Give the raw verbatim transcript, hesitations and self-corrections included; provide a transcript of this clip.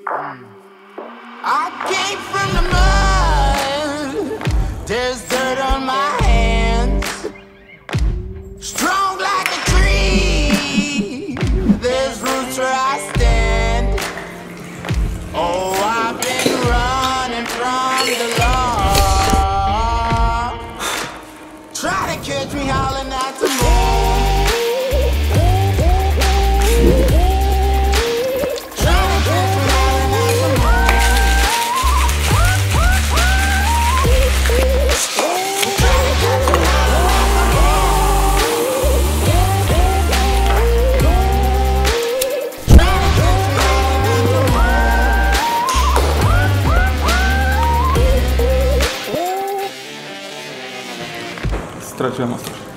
I came from the mud. There's dirt on my hands. Strong like a tree. There's roots where I stand. Oh, I've been running from the law. Try to catch me howling at the moon. Straciłem ostro.